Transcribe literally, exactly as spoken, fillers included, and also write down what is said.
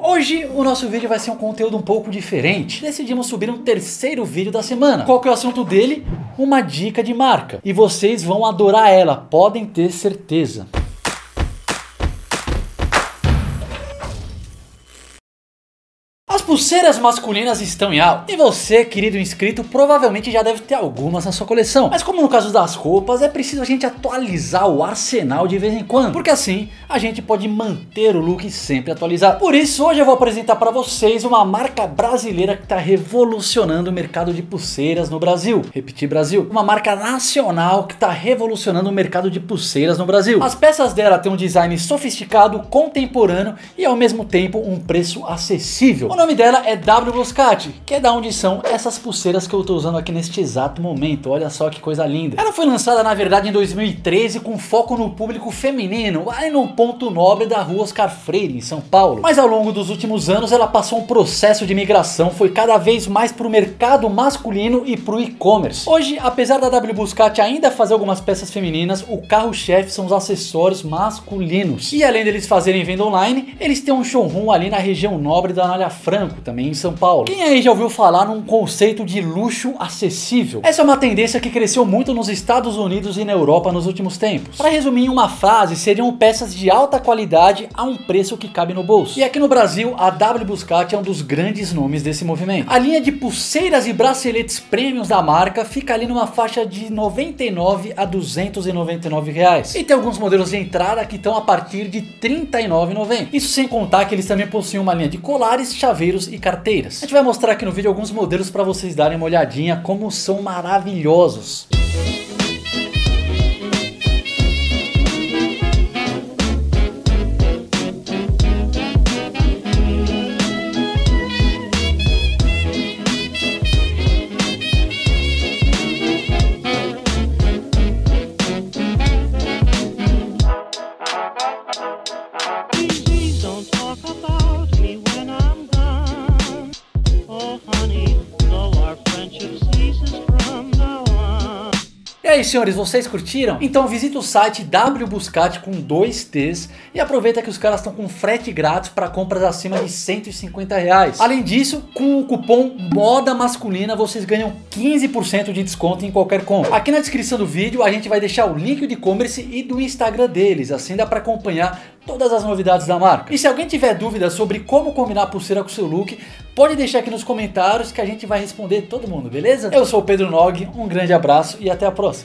Hoje o nosso vídeo vai ser um conteúdo um pouco diferente. Decidimos subir um terceiro vídeo da semana. Qual que é o assunto dele? Uma dica de marca. E vocês vão adorar ela, podem ter certeza. As pulseiras masculinas estão em alta. E você, querido inscrito, provavelmente já deve ter algumas na sua coleção. Mas como no caso das roupas, é preciso a gente atualizar o arsenal de vez em quando. Porque assim, a gente pode manter o look sempre atualizado. Por isso, hoje eu vou apresentar para vocês uma marca brasileira que está revolucionando o mercado de pulseiras no Brasil. Repetir, Brasil. Uma marca nacional que está revolucionando o mercado de pulseiras no Brasil. As peças dela têm um design sofisticado, contemporâneo e ao mesmo tempo um preço acessível. O nome dela é W Buscati, que é da onde são essas pulseiras que eu estou usando aqui neste exato momento. Olha só que coisa linda. Ela foi lançada na verdade em dois mil e treze com foco no público feminino, aí no ponto nobre da rua Oscar Freire, em São Paulo. Mas ao longo dos últimos anos ela passou um processo de migração, foi cada vez mais para o mercado masculino e para o e-commerce. Hoje, apesar da W Buscati ainda fazer algumas peças femininas, o carro-chefe são os acessórios masculinos. E além deles fazerem venda online, eles têm um showroom ali na região nobre da Anália Franco, também em São Paulo. Quem aí já ouviu falar num conceito de luxo acessível? Essa é uma tendência que cresceu muito nos Estados Unidos e na Europa nos últimos tempos. Para resumir em uma frase, seriam peças de alta qualidade a um preço que cabe no bolso. E aqui no Brasil, a W Buscati é um dos grandes nomes desse movimento. A linha de pulseiras e braceletes premiums da marca fica ali numa faixa de noventa e nove a duzentos e noventa e nove reais. E tem alguns modelos de entrada que estão a partir de trinta e nove reais e noventa centavos. Isso sem contar que eles também possuem uma linha de colares, chaveiros e carteiras. A gente vai mostrar aqui no vídeo alguns modelos para vocês darem uma olhadinha como são maravilhosos. E aí, senhores, vocês curtiram? Então visita o site W Buscati com dois T's e aproveita que os caras estão com frete grátis para compras acima de cento e cinquenta reais. Além disso, com o cupom Moda Masculina vocês ganham quinze por cento de desconto em qualquer compra. Aqui na descrição do vídeo a gente vai deixar o link do e-commerce e do Instagram deles, assim dá para acompanhar todas as novidades da marca. E se alguém tiver dúvidas sobre como combinar a pulseira com o seu look, pode deixar aqui nos comentários que a gente vai responder todo mundo, beleza? Eu sou o Pedro Nog, um grande abraço e até a próxima.